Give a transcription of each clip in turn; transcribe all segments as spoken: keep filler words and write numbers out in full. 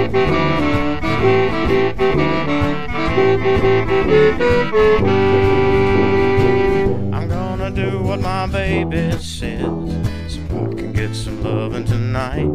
I'm gonna do what my baby says so I can get some loving tonight.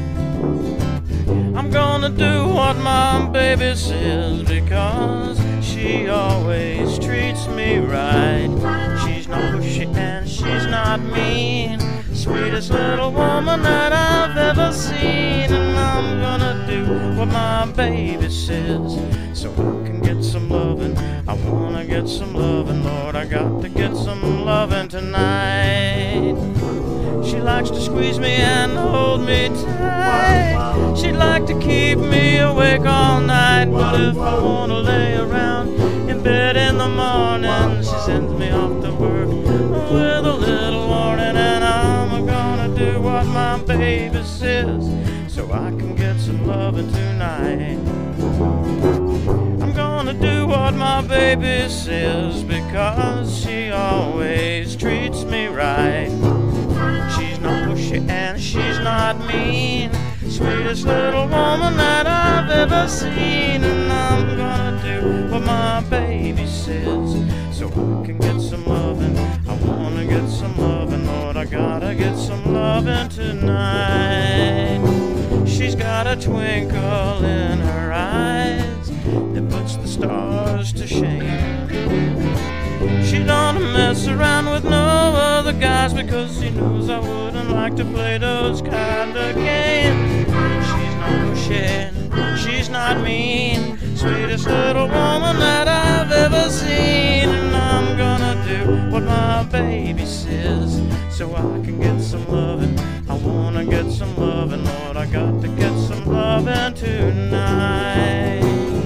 I'm gonna do what my baby says because she always treats me right. She's not pushy and she's not mean, sweetest little woman that I've ever seen. And I'm gonna do what my baby says so I can get some loving. I wanna get some loving, Lord, I got to get some loving tonight. She likes to squeeze me and hold me tight. She'd like to keep me awake all night. But if I wanna lay around in bed in the morning, she sends me off to work with a little warning. And I'm gonna do what my baby says so I can get some loving tonight. I'm gonna do what my baby says because she always treats me right. She's not pushy and she's not mean, sweetest little woman that I've ever seen. And I'm gonna do what my baby says so I can get some loving. I wanna get some loving, Lord, I gotta get some loving tonight. She's got a twinkle in her eyes that puts the stars to shame. She don't mess around with no other guys because she knows I wouldn't like to play those kind of games. She's not pushy, she's not mean, sweetest little woman that I've ever seen. And I'm gonna do what my baby says so I can get some loving. I wanna get some loving, Lord, I got to get some loving tonight.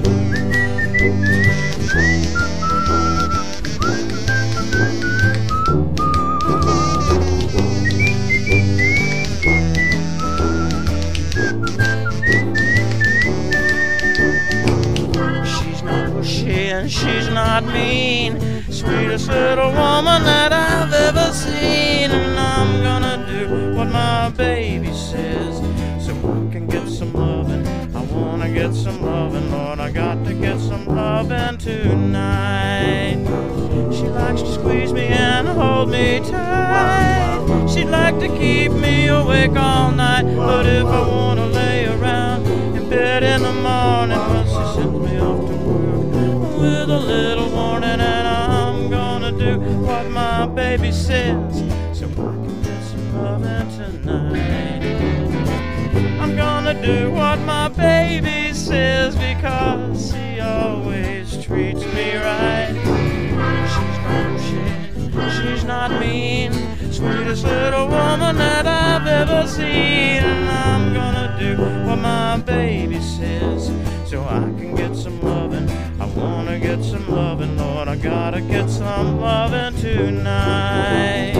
And she's not mean, sweetest little woman that I've ever seen. And I'm gonna do what my baby says so I can get some loving. I wanna get some loving, Lord, I got to get some loving tonight. She likes to squeeze me and hold me tight. She'd like to keep me awake all night. But if I wanna lay around in bed in the morning, well, she sends me off to work with a little warning. And I'm gonna do what my baby says so I can get some loving tonight. I'm gonna do what my baby says because she always treats me right. She's not pushy, she's not mean, sweetest little woman that I've ever seen. And I'm gonna do what my baby says so I can get some loving. I wanna get some loving, Lord, I gotta get some loving tonight.